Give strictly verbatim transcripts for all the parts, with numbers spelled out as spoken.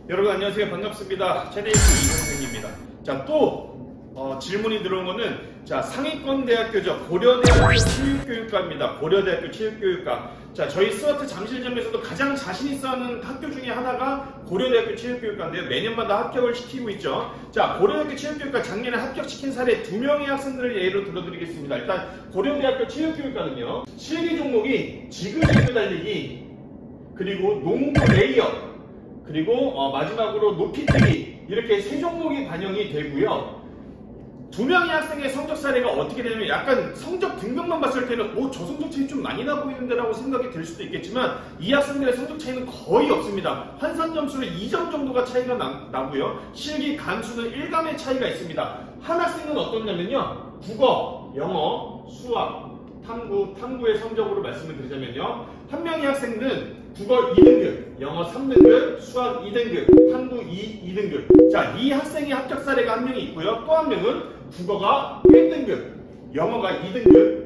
여러분 안녕하세요. 반갑습니다. 최대입 이선생입니다. 자, 또 어, 질문이 들어온 거는 자 상위권 대학교죠. 고려대학교 체육교육과입니다. 고려대학교 체육교육과. 자, 저희 스와트 잠실점에서도 가장 자신 있어 하는 학교 중에 하나가 고려대학교 체육교육과인데요. 매년마다 합격을 시키고 있죠. 자, 고려대학교 체육교육과 작년에 합격시킨 사례 두 명의 학생들을 예로 들어드리겠습니다. 일단 고려대학교 체육교육과는요. 실기 종목이 지그재그 달리기, 그리고 농구 레이업, 그리고 어, 마지막으로 높이뛰기, 이렇게 세 종목이 반영이 되고요. 두 명의 학생의 성적 사례가 어떻게 되냐면 약간 성적 등급만 봤을 때는 오, 저 성적 차이 좀 많이 나 보이는데 라고 생각이 들 수도 있겠지만 이 학생들의 성적 차이는 거의 없습니다. 환산 점수는 이 점 정도가 차이가 나, 나고요. 실기 간수는 일 감의 차이가 있습니다. 한 학생은 어떠냐면요. 국어, 영어, 수학, 탐구, 탐구의 성적으로 말씀을 드리자면요. 한 명의 학생은 국어 이 등급, 영어 삼 등급, 수학 이 등급, 탐구 이 등급. 자, 이 학생의 합격 사례가 한 명이 있고요. 또 한 명은 국어가 일 등급, 영어가 이 등급,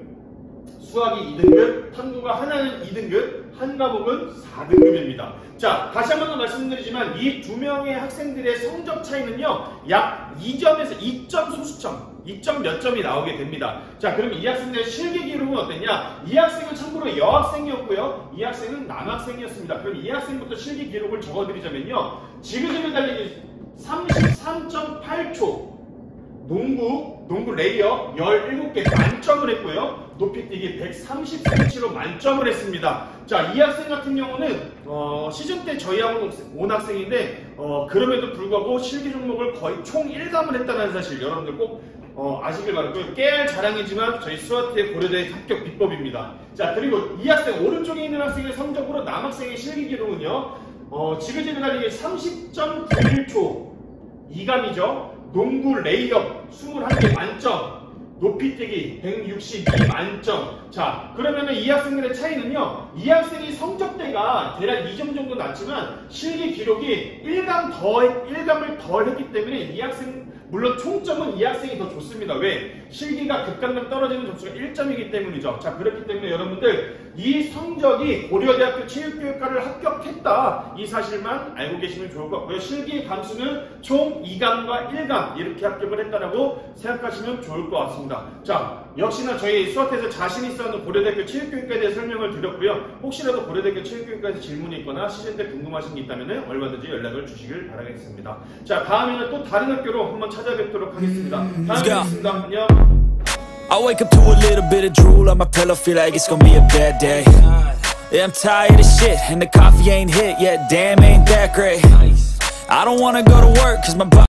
수학이 이 등급, 탐구가 하나는 이 등급, 한 과목은 사 등급입니다. 자, 다시 한 번 더 말씀드리지만 이 두 명의 학생들의 성적 차이는요. 약 이 점에서 이 점 소수점, 이 점 몇 점이 나오게 됩니다. 자, 그럼 이 학생들의 실기 기록은 어땠냐? 이 학생은 참고로 여학생이었고요. 이 학생은 남학생이었습니다. 그럼 이 학생부터 실기 기록을 적어드리자면요. 지그재그 달리기 삼십삼 점 팔 초, 농구, 농구 레이어 열일곱 개 만점을 했고요. 높이뛰기 백삼십 센티미터로 만점을 했습니다. 자, 이 학생 같은 경우는 어, 시즌 때 저희하고 온 학생인데 어, 그럼에도 불구하고 실기 종목을 거의 총 일 감을 했다는 사실 여러분들 꼭 어, 아시길 바라고요. 깨알 자랑이지만 저희 스와트의 고려대 합격 비법입니다. 자, 그리고 이 학생 오른쪽에 있는 학생의 성적으로 남학생의 실기 기록은요. 어, 지그재그 달리기 삼십 점 구일 초, 이 감이죠. 농구 레이업 이십일 개 만점, 높이뛰기 백육십이 만점. 자, 그러면은 이 학생들의 차이는요. 이 학생이 성적대가 대략 이 점 정도 낮지만 실기 기록이 일 감 더, 일 감을 덜 했기 때문에 이 학생, 물론 총점은 이 학생이 더 좋습니다. 왜? 실기가 급감당 떨어지는 점수가 일 점이기 때문이죠. 자, 그렇기 때문에 여러분들 이 성적이 고려대학교 체육교육과를 합격했다, 이 사실만 알고 계시면 좋을 것 같고요. 실기 감수는 총 이 감과 일 감 이렇게 합격을 했다라고 생각하시면 좋을 것 같습니다. 자, 역시나 저희 스와트에서 자신 있어 하는 고려대학교 체육교육과에 대해 설명을 드렸고요. 혹시라도 고려대학교 체육교육과에서 질문이 있거나 시즌 때 궁금하신 게 있다면 얼마든지 연락을 주시길 바라겠습니다. 자, 다음에는 또 다른 학교로 한번 찾아뵙도록 하겠습니다. 다음에 뵙겠습니다. 안녕. I wake up to a little bit of drool on my pillow, feel like it's gonna be a bad day. Yeah, I'm tired of shit, and the coffee ain't hit yet, damn ain't that great. I don't wanna go to work, cause my body